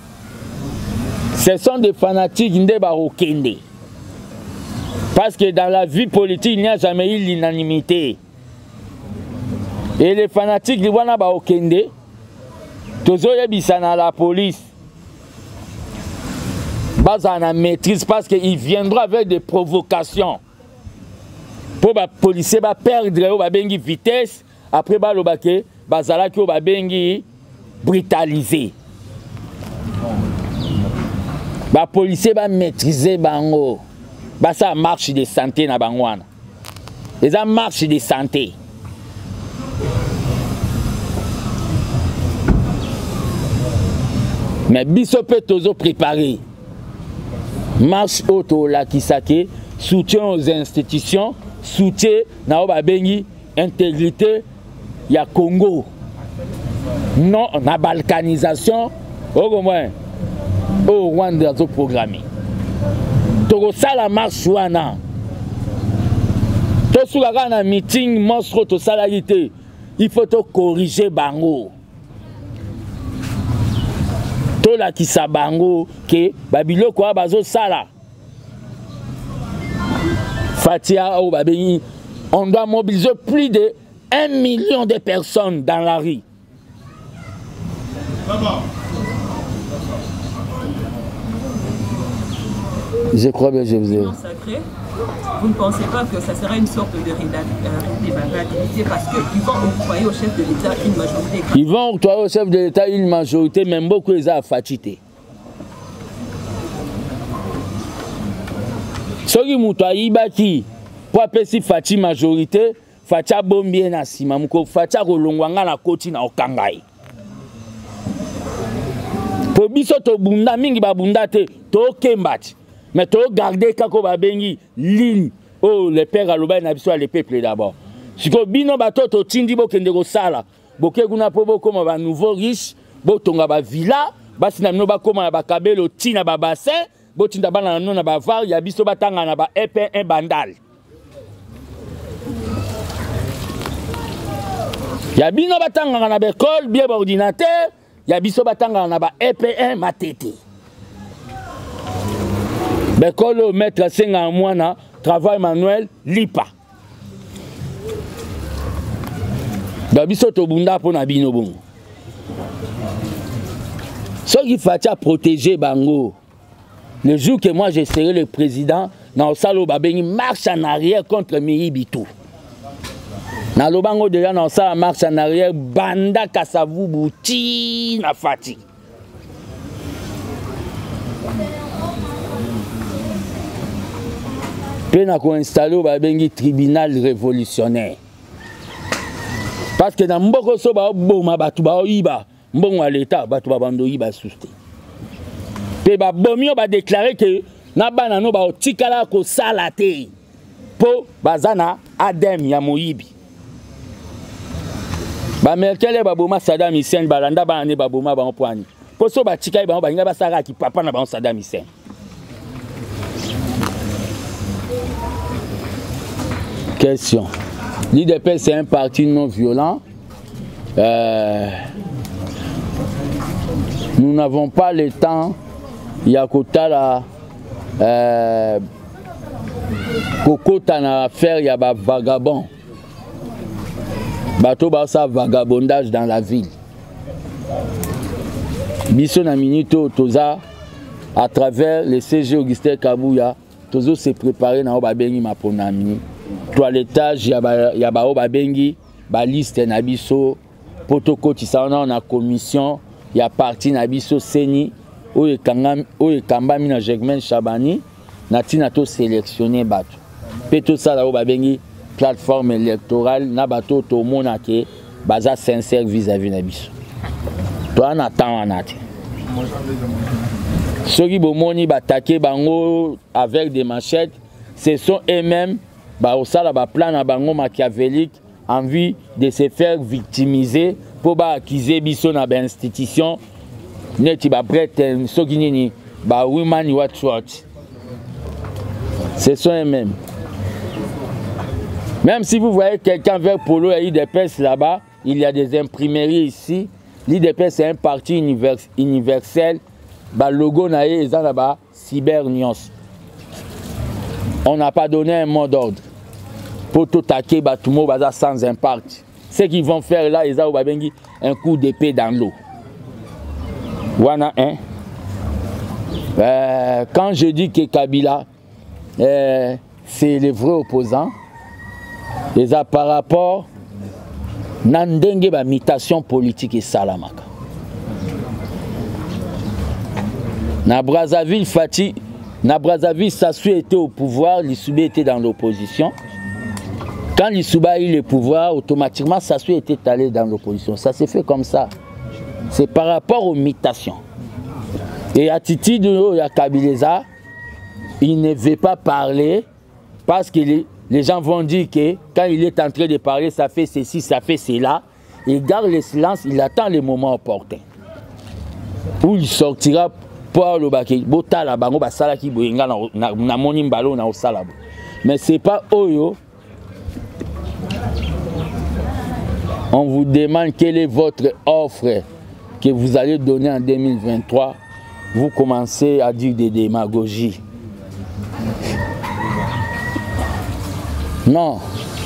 Ce sont des fanatiques de Barokende. Parce que dans la vie politique, il n'y a jamais eu l'unanimité. Et les fanatiques de Wana Baokende, tozoyebisa na la police baza na maîtrise parce qu'ils viendront avec des provocations pour les policiers ba perdre ba bengi vitesse après ba lobake bazala ki ba bengi brutaliser ba policiers ba maîtriser bango ba ça marche de santé na bangwana les a marche de santé mais biso peut toujours préparer marche auto la kisake soutien aux institutions soutien na ba bengi intégrité ya Congo non na balkanisation au moins au Rwanda zo programmé to ça la marche wana to soulaka na meeting monstre to salalité il faut to corriger bango to la kisa bango ke babilo kwa bazo sala Fatia ou babeni on doit mobiliser plus de un million de personnes dans la rue. Je crois bien que je vous ai. Sacré, vous ne pensez pas que ça serait une sorte de rédactibilité parce qu'ils vont octroyer au chef de l'État une majorité. Ils vont octroyer au chef de l'État une majorité, même beaucoup les a fatigués. Ce qui m'a dit, pour appeler Fati majorité, Fatia bombien na sima muko Fatia kolongwanga na koti na okangai. Pour biso to bunda mingi ba bunda te to kembati. Mais to garder kako ba bengi ligne oh le père aloba na biso le peuple d'abord. Siko bino bato to tindi bo kende ko sala. Boke kuna po bo koma ba nouveau riche, bo tonga ba villa, basi na no ba koma ba kabelo tina ba bassin, bo tinda bana na ba var ya biso batanga na ba E P un bandal. Ya bino batanga na ba école bien ordinateur, ya biso batanga na ba E P un matete. Bekolo maître senga mwana travail manuel lipa. Ba biso to bunda pona bino bon. Ce qui faut protéger bango. Le jour que moi je serai le président, na osalo ba bengi marche en arrière contre Miyibitu. Na lobango déjà na osala marche en arrière banda kasavu buti na fati. Pe na ko installer ba bengi tribunal révolutionnaire. Parce que dans mboko so ba boma batu ba iba, mbongo à l'état batu ba bando iba souste. Pe ba bomio ba déclarer que na bana no ba otikala ko sala te. Po bazana adem ya moyibi. Ba Merkel ba boma Saddam Hussein balanda ba ne ba boma ba opwani. Po so ba tikai ba ba nga ba sara ki papa na ba Saddam Hussein. Question. L'I D P c'est un parti non violent. Euh, nous n'avons pas le temps. Il y a Kota là. Euh, Kokota na affaire, il y a des vagabonds. Bateau basa vagabondage dans la ville. Biso na minito toza à travers le C G Augustin Kabouya, tozo se préparer na obabengi maponami. Toilettage ya ba ya ba obabengi ba liste na biso protokoti sa na commission ya parti na biso seni o ekanga o ekambami na Germain Chabani na tina to sélectionner bato. Peto sa la obabengi plateforme électorale na bato to mona ke baza sincère vis-à-vis na biso. Toi na tawanate. Ceux qui bomoni bataquer bango avec des machettes, ce sont eux-mêmes ba osala ba plan na bango machiavélique en vue de se faire victimiser pour ba accuser biso na ba institution neti ba brete soki nini ba women watch watch. Ce sont eux-mêmes. Même si vous voyez quelqu'un vers Polo et I D P S là-bas, il y a des imprimeries ici. L'I D P S c'est un parti univers, universel. Bah, le logo naé là-bas, Cybernios. On n'a pas donné un mot d'ordre pour tout taquer Batumo sans impact. Ce qu'ils vont faire là, ils ont un coup d'épée dans l'eau. Wana, hein? Euh, quand je dis que Kabila, euh, c'est le vrai opposant, et ça par rapport à la mutation politique et salamaka. Na Brazzaville, Fati, na Brazzaville, Sassou était au pouvoir, Lissouba était dans l'opposition. Quand Lissouba a eu le pouvoir, automatiquement, Sassou était allé dans l'opposition. Ça s'est fait comme ça. C'est par rapport aux mutations. Et attitude de Kabileza, il ne veut pas parler parce que les, les gens vont dire que quand il est en train de parler, ça fait ceci, ça fait cela. Il garde le silence, il attend le moment opportun. Où il sortira pour le baquet. Mais ce n'est pas Oyo. On vous demande quelle est votre offre que vous allez donner en deux mille vingt-trois. Vous commencez à dire des démagogies. Non.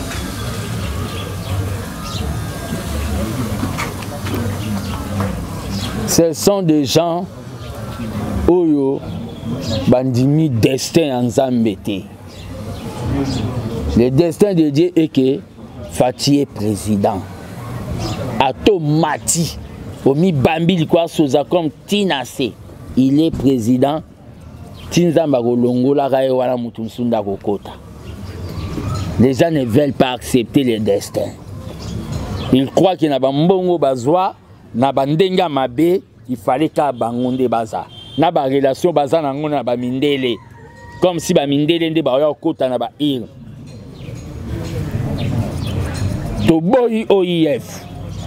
Ce sont des gens Oyo bandimi destin en Zambété. Le destin de Dieu est que Fati est président. Ato Mati, Omi Bambi Likwa Soza comme Tinase, il est président. Tinzamba Golongo la Raewana Mutunsunda Kokota. Les gens ne veulent pas accepter le destin. Ils croient qu'il n'y a pas mbongo bazwa, na bandenga mabe, il fallait qu'à bangonde baza. Na ba relation baza na ngona ba mindele. Comme si ba mindele nde ba yo kota na ba ir. To boy O I F.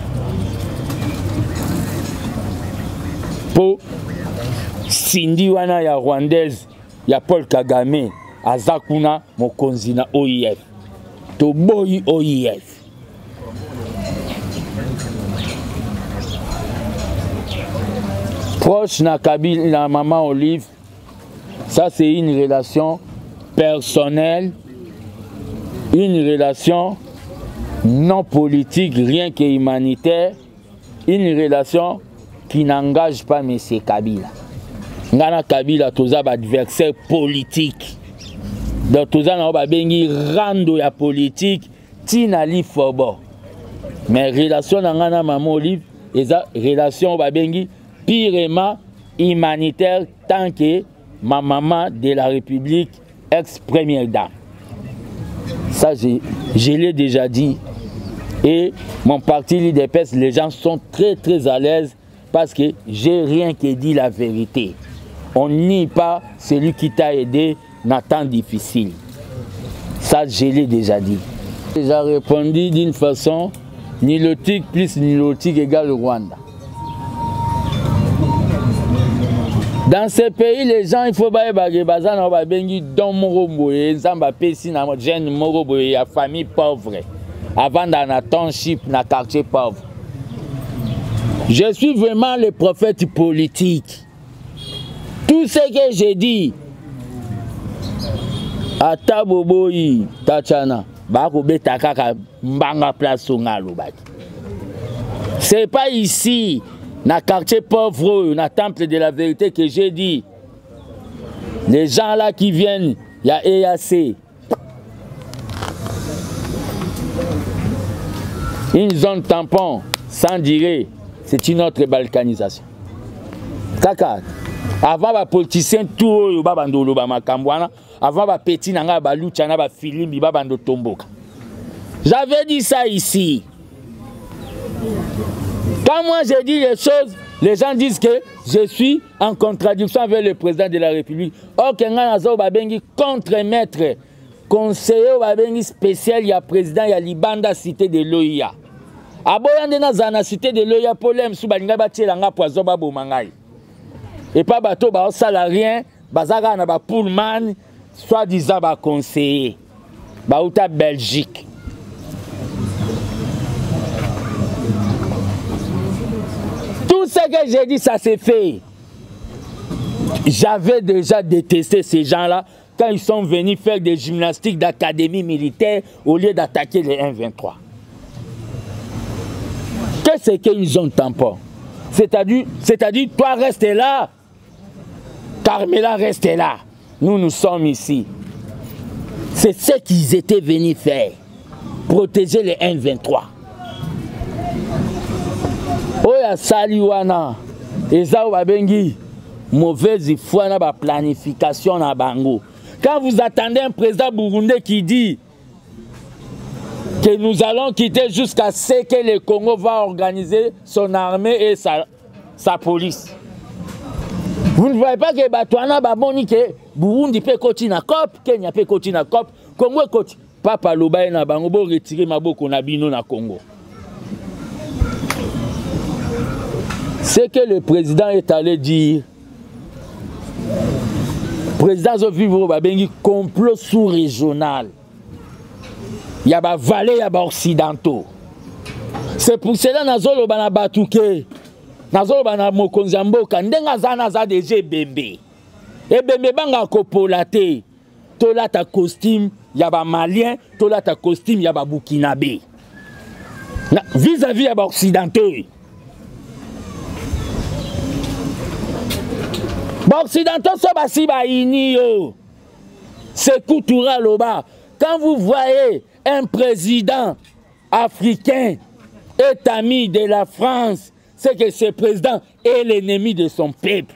Po Sindi wana ya Rwandaise ya Paul Kagame azakuna mokonzi na O I F. To boy O I F. Proche na Kabila, na maman Olive, ça c'est une relation personnelle, une relation non politique, rien que humanitaire, une relation qui n'engage pas M. Kabila. Ngana Kabila toza adversaire politique. Donc toza na ba bengi rando ya politique tinali fobo. Mais relation na ngana maman Olive, eza relation ba bengi purement humanitaire tant que ma maman de la République, ex-première dame. Ça, je, je l'ai déjà dit. Et mon parti l'U D P S, les gens sont très très à l'aise parce que j'ai rien que dit la vérité. On nie pas celui qui t'a aidé dans temps difficile. Ça, je l'ai déjà dit. J'ai répondu d'une façon, nilotique plus nilotique égale Rwanda. Dans ces pays, les gens, il faut que les gens famille pauvre avant dans la township, dans le quartier pauvre. Je suis vraiment le prophète politique. Tout ce que j'ai dit, à Taboboyi, Tachana, c'est pas ici. Dans le quartier pauvre, dans le temple de la vérité que j'ai dit, les gens là qui viennent, il y a E A C. Une zone tampon, sans dire, c'est une autre balkanisation. Kaka, avant les politiciens, tout le monde avant les petits, les films, j'avais dit ça ici. Quand moi j'ai dit les choses, les gens disent que je suis en contradiction avec le président de la République. Or, que je contre-maître, conseiller spécial, il y a président, il y a Libanda cité de l'O I A. Aboyande dans la cité de l'O I A, problème sous Balinga Batielanga poison babo mangai. Et pas bateau, ba salarien, bazara na ba pullman, soi-disant ba conseiller. Ba outa Belgique. Tout ce que j'ai dit, ça s'est fait. J'avais déjà détesté ces gens-là quand ils sont venus faire des gymnastiques d'académie militaire au lieu d'attaquer les un vingt-trois. Qu'est-ce qu'ils ont tampon? C'est-à-dire, c'est-à-dire, toi reste là, Carmela reste là. Nous, nous sommes ici. C'est ce qu'ils étaient venus faire. Protéger les M vingt-trois. Oya Saliwana, Eza Wabengi, mauvaise foi na ba planification na bango. Quand vous attendez un président burundais qui dit que nous allons quitter jusqu'à ce que le Congo va organiser son armée et sa, sa police. Vous ne voyez pas que Batouana Baboni que Burundi peut continuer na COP, Kenya peut continuer na COP, Congo continue. Papa Lobaye na bango bo retirer maboko na bino na Congo. Ce que le président est allé dire, le président Zovivro Babengi complot sous-régional. Il y a des vallées, il y a des occidentaux. C'est pour cela que nous avons des batouké. Nous avons des mokonzamboka. Nous avons des G B B. Et B B banga kopolate. Tola ta costume, il y a des Maliens. Tola ta costume, il y a des Burkinabé. Vis-à-vis, il y a des occidentaux. Occidentaux sont bassi baini yo. C'est Koutoura Loba. Quand vous voyez un président africain est ami de la France, c'est que ce président est l'ennemi de son peuple.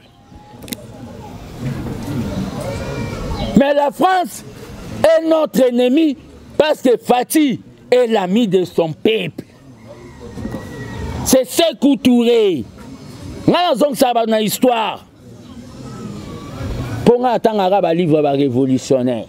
Mais la France est notre ennemi parce que Fati est l'ami de son peuple. C'est ce Koutouré. Nous avons ça dans l'histoire. Pour attendre un livre révolutionnaire.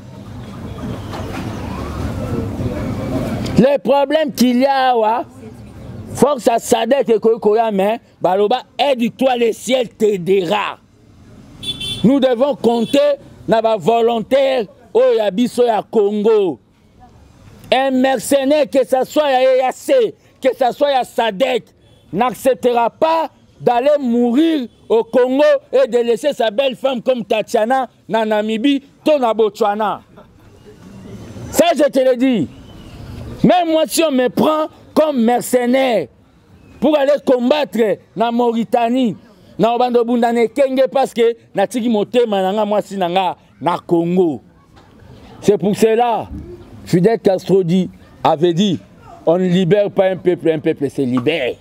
Le problème qu'il y a, force à Sadek et Koya, mais Baloba, aide-toi, le ciel t'aidera. Nous devons compter dans la volontaire au Yabiso à Congo. Un mercenaire, que ce soit à E A C, que ce soit à Sadek, n'acceptera pas d'aller mourir au Congo et de laisser sa belle femme comme Tatiana na Namibie, ton à Botswana. Ça, je te le dis. Même moi, si on me prend comme mercenaire pour aller combattre na Mauritanie, na Obando Bundane Kenge, parce que na tiki moté mananga moi si nanga na Congo. C'est pour cela, Fidel Castro dit, avait dit, on ne libère pas un peuple, un peuple se libère.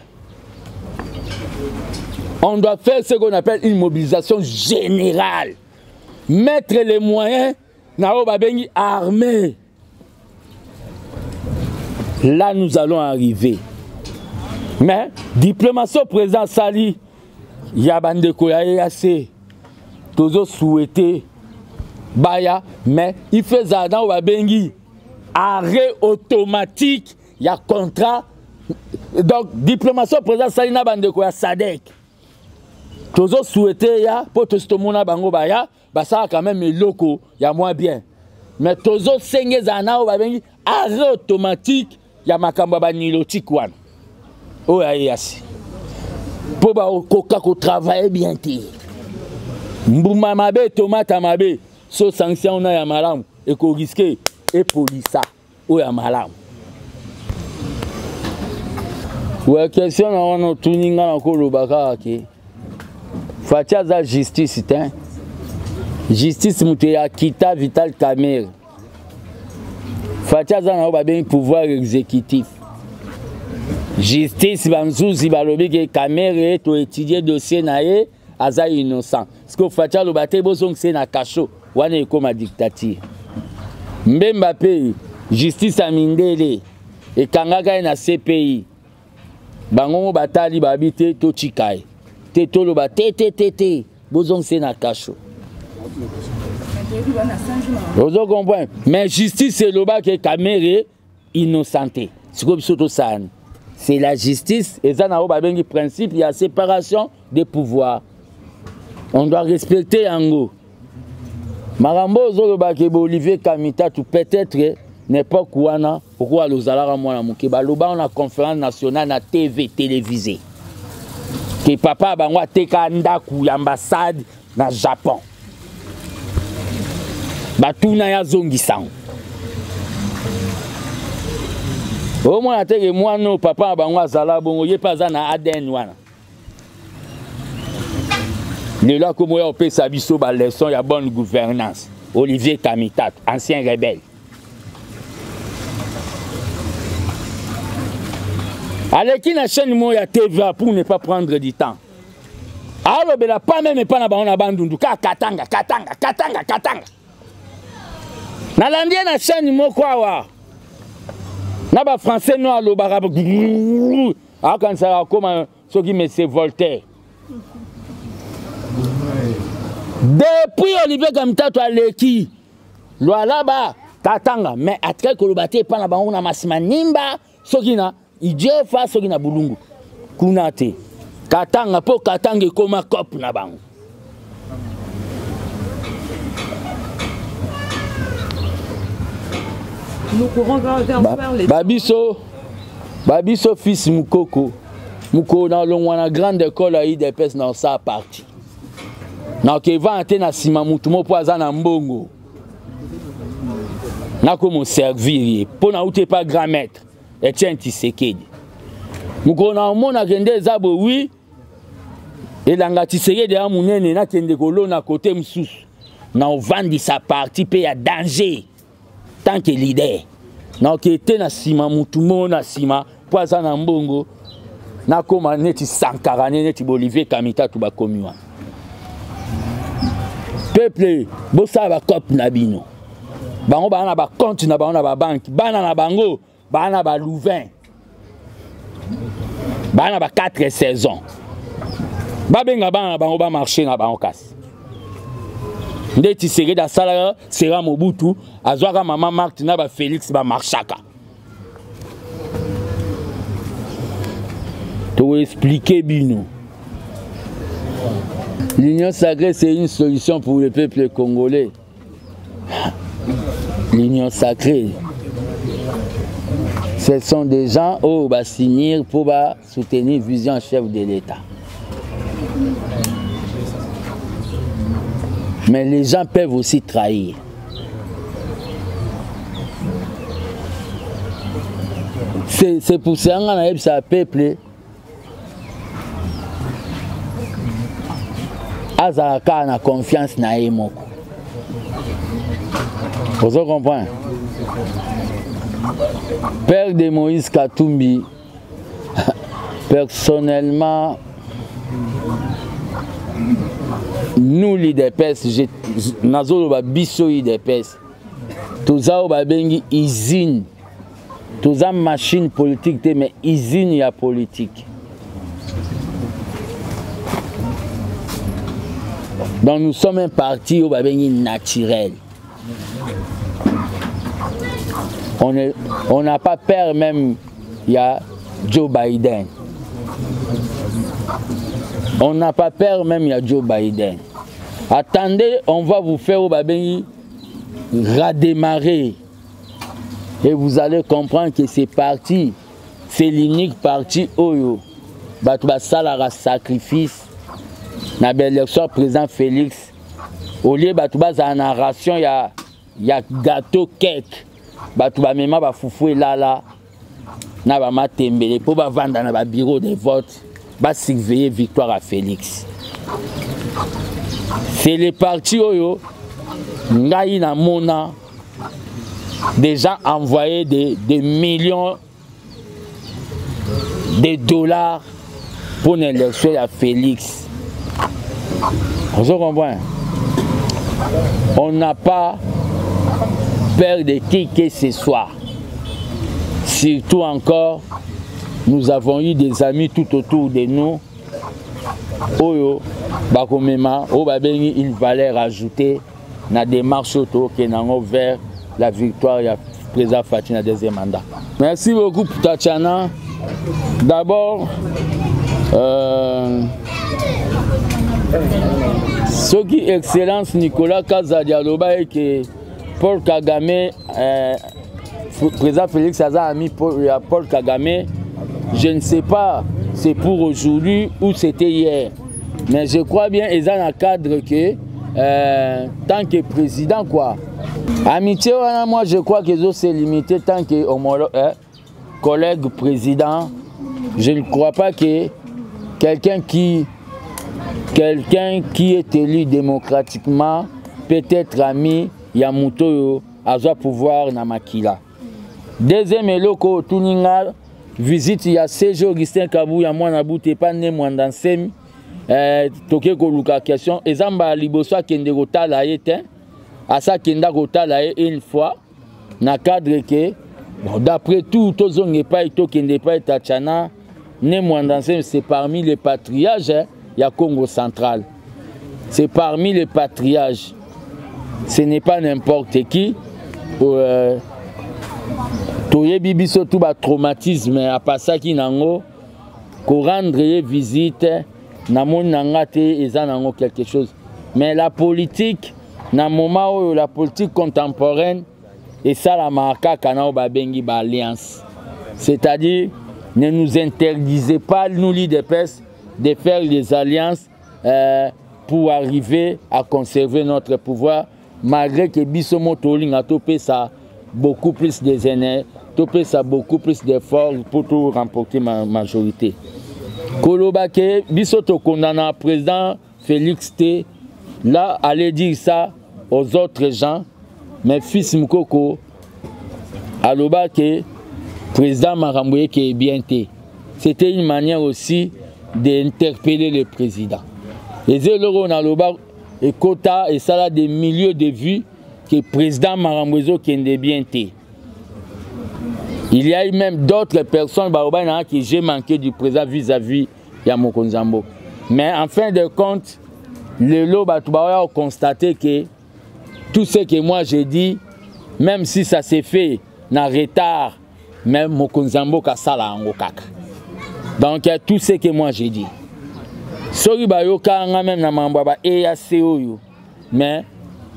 On doit faire ce qu'on appelle une mobilisation générale. Mettre les moyens na Obabengi armés. Là, nous allons arriver. Mais, diplomatie au président Sali, Yabande Koyayasse, toujours souhaité, Baya, mais il fait Zadan Obabengi, arrêt automatique, il y a contrat. Donc, diplomatie au président Sali, Nabande Koyayasse, Sadek. Toujours souhaité, ya, pour tout ce monde bango baya, bah ça quand même loco, il y a moins bien. Mais toujours sengé zana ou babengi arrêt automatique, il y a makamba ba nilotique wan. Oh ya yasi. Pour ba koka ko travailler bien ti. Mbuma mabe tomate mabe, so sanction na ya malam et ko risquer et polisa. Oh ya malam. Ouais, question na on tuninga na ko lobaka ki. Fatia za justice, hein? Justice Moutéa Kita Vital Kamer. Fatia za na bien pouvoir exécutif. Justice Banzouzi Balobi que Kamer est étudier dossier naé aza innocent. Parce que Fatia lo baté bozong c'est na cacho, wane comme dictature. Mbemba pays, justice Amindele et Kangaka na C P I. Bango batali babité to chikaye. Tétolo ba tété tété bozong c'est na cacho. Vous comprenez? Mais justice c'est le bas que Kamere innocenté. C'est la justice et ça n'a pas de principe, il y a séparation des pouvoirs. On doit respecter Ango. Marambo zoloba ke Olivier Kamita tout peut-être n'importe quoi na pourquoi le zalara moi na mukeba loba on a conférence nationale na T V télévisée. Que papa bangwa teka ndaku ambassade na Japon. Batuna ya zongi sang. Au moins ateke moi no papa bangwa zala bongo ye pas na A D N wana. Le là comme on peut s'abisso ba leçon ya bonne gouvernance. Olivier Kamitat, ancien rebelle. Allez qui na chaîne mo ya T V A pour ne pas prendre du temps. Alors bela pas même pas na ba on a bandundu ka katanga katanga katanga katanga. Na landie na chaîne mo kwa wa. Na ba français no alo ba ah quand ça comme ce qui me c'est Voltaire. Depuis Olivier Kamitat to aleki. Lo alaba katanga mais atre ko lobate pa na bango na masima nimba sokina idje fa sokina bulungu. Kunate. Katanga po katanga koma cop na bango. Nous courons vers ba, les... Babiso, Babiso fils Mukoko. Mukoko dans la grande école à I D P S dans sa partie. Na ke vante na sima mutu mo poza na mbongo. Na comme servir pour na outé pas grand maître. Etienne Tshisekedi. Mukoko na mona kende zabo oui. Et langa Tshisekedi a munene na kende kolo na côté msusu. Na vandi sa partie pe ya danger. Tant que leader. Na ke te na sima mutu mo na sima poza na mbongo. Na koma neti Sankara neti Olivier Kamitat tu ba komiwa. Peuple, bossa ba cop na bino. Bango ba na ba compte na bango na ba banque, bana na bango, bana ba Louvain. Bana ba quatre saisons. Ba benga bana bango ba marché na bango kas. Ndeti seré da sala sera Mobutu, azwaka mama Marthe na ba Félix ba marchaka. To expliquer bino. L'union sacrée, c'est une solution pour le peuple congolais. L'union sacrée, ce sont des gens qui vont signer pour soutenir la vision chef de l'État. Mais les gens peuvent aussi trahir. C'est pour ça que ça peuple. Azaka na confiance na emoko. Vous comprenez? Père de Moïse Katumbi, personnellement, nous l'I D P S, nazolo ba biso I D P S, toza ba bengi usine, toza machine politique, mais usine ya politique. Donc nous sommes un parti au babengui naturel. On n'a pas peur même, il y a Joe Biden. On n'a pas peur même, il y a Joe Biden. Attendez, on va vous faire au babengui redémarrer. Et vous allez comprendre que c'est parti, c'est l'unique parti Oyo. Batouba Salara sacrifice. Na belle élection président Félix au lieu batouba za narration ya ya gâteau cake batouba mema ba foufou là là na ba matembele pour ba vendre na ba bureau de vote ba surveiller victoire à Félix. C'est les partis oyo ngai na mona des gens envoyé des, des millions de dollars pour l'élection à Félix. Vous comprenez? On n'a pas peur de qui que ce soit. Surtout encore, nous avons eu des amis tout autour de nous. Oyo, bakomema, o babengi une valeur ajoutée na démarche auto que nango vers la victoire du président Fatina deuxième mandat. Merci beaucoup pour Tatiana. D'abord, euh, ce qui est excellence Nicolas Kazadialoba et que Paul Kagame, euh, président Félix Aza a mis Paul, Paul Kagame, je ne sais pas c'est pour aujourd'hui ou c'était hier, mais je crois bien ils ont un cadre que euh, tant que président quoi. Amitié, moi je crois qu'ils ont c'est limité tant que homologue, hein, collègue président. Je ne crois pas que quelqu'un qui quelqu'un qui est élu démocratiquement peut être ami Yamuto à pouvoir na makila. Deuxième eloko tuninga visite ya Serge Augustin Kabuya mwana bute pa ne mwanda nsemi eh toke ko luka question ezamba liboso akende kotala yete asa kenda kotala une fois na cadre que bon, d'après tout tozonge pa to kende pa tachana ne mwanda nsemi c'est parmi les patriarches hein, ya Congo central. C'est parmi les patriarches. Ce n'est pas n'importe qui. Euh, toyebi biso tout ba traumatisme a pasaki nango ko rendre visite na mon nangate eza nango quelque chose, mais la politique na moment où la politique contemporaine et ça la marque kana ba bengi ba alliance, c'est-à-dire ne nous interdisez pas nous l'U D P S de faire des alliances euh, pour arriver à conserver notre pouvoir, malgré que biso motoling a topé ça beaucoup plus des énergies, topé ça beaucoup plus d'efforts pour tout remporter ma majorité. Kolobake, biso to condamna président Félix T, là, allez dire ça aux autres gens, mais fils Mukoko, alobake, président Marambouye qui est bien té. C'était une manière aussi d'interpeller le président. Et c'est là qu'on a alobake, et quota, et ça a des milliers de vues, que le président Marambouye qui est bien té. Il y a eu même d'autres personnes qui j'ai manqué du président vis-à-vis de Mokonzambo. Mais en fin de compte, le lot a constaté que tout ce que moi j'ai dit, même si ça s'est fait en retard, même Mokonzambo a sala en kaka. Donc tout ce que moi j'ai dit. Sori bayoka même na mambaba e ya C O yo. Mais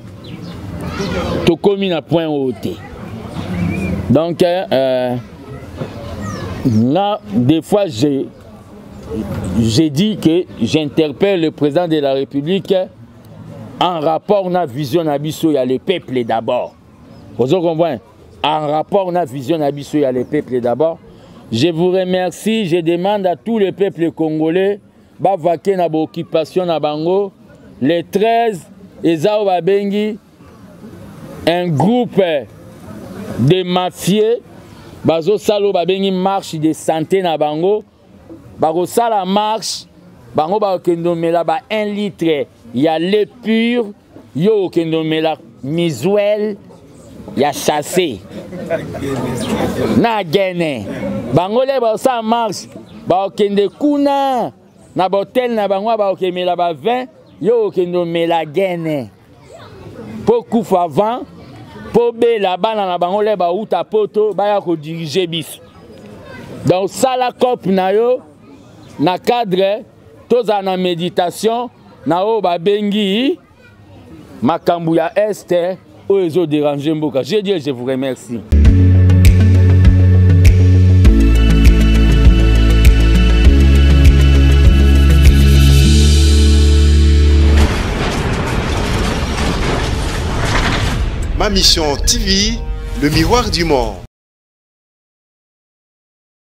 to komi na point haut. Donc, euh, là, des fois, j'ai dit que j'interpelle le président de la République en rapport à la vision d'Abisso, il y a le peuple d'abord. Vous comprenez? En rapport à la vision d'Abisso, il y a le peuple d'abord. Je vous remercie, je demande à tout le peuple congolais, bavaké na occupation na bango, le treize, Ezao Babengi, un groupe de mafieux, bazo salo babengi marche de santé na bango, bago sala marche, bango ba kendo mela ba un litre, ya lait pur, yo kendo mela misuel, ya chassé. Na gene, bango le ba sa marche, ba kende kuna, na botel na bango ba kemela ba vin, yo kendo mela gene. Beaucoup avant. Pour la bana na bango le ba uta poto ba ya ko diriger biso. Donc ça la cop na yo na cadre toza na méditation na o ba bengi makambu ya este o ezo déranger mboka. Je dis je vous remercie. Ma mission T V, le miroir du monde.